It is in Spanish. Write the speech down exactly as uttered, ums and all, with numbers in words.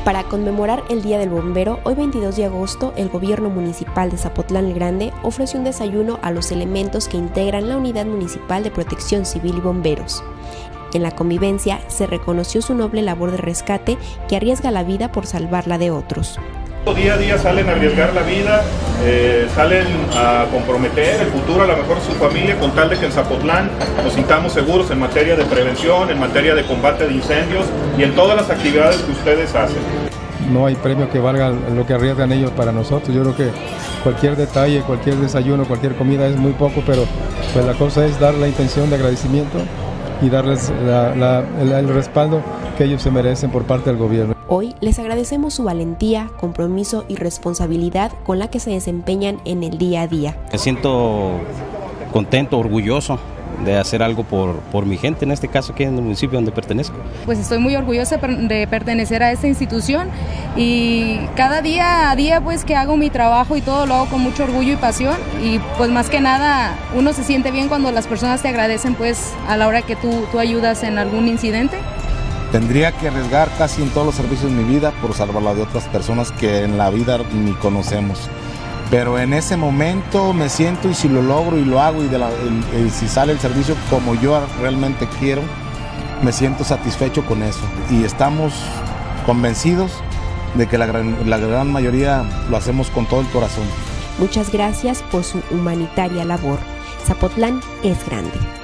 Para conmemorar el Día del Bombero, hoy veintidós de agosto, el Gobierno Municipal de Zapotlán el Grande ofreció un desayuno a los elementos que integran la Unidad Municipal de Protección Civil y Bomberos. En la convivencia se reconoció su noble labor de rescate que arriesga la vida por salvarla de otros. Día a día salen a arriesgar la vida, eh, salen a comprometer el futuro a lo mejor de su familia con tal de que en Zapotlán nos sintamos seguros en materia de prevención, en materia de combate de incendios y en todas las actividades que ustedes hacen. No hay premio que valga lo que arriesgan ellos para nosotros. Yo creo que cualquier detalle, cualquier desayuno, cualquier comida es muy poco, pero pues la cosa es dar la intención de agradecimiento y darles la, la, el, el respaldo que ellos se merecen por parte del gobierno. Hoy les agradecemos su valentía, compromiso y responsabilidad con la que se desempeñan en el día a día. Me siento contento, orgulloso de hacer algo por, por mi gente, en este caso aquí en el municipio donde pertenezco. Pues estoy muy orgullosa de pertenecer a esta institución y cada día a día pues que hago mi trabajo y todo lo hago con mucho orgullo y pasión, y pues más que nada uno se siente bien cuando las personas te agradecen pues a la hora que tú, tú ayudas en algún incidente. Tendría que arriesgar casi en todos los servicios de mi vida por salvarla de otras personas que en la vida ni conocemos. Pero en ese momento me siento, y si lo logro y lo hago y, de la, y, y si sale el servicio como yo realmente quiero, me siento satisfecho con eso. Y estamos convencidos de que la gran, la gran mayoría lo hacemos con todo el corazón. Muchas gracias por su humanitaria labor. Zapotlán es grande.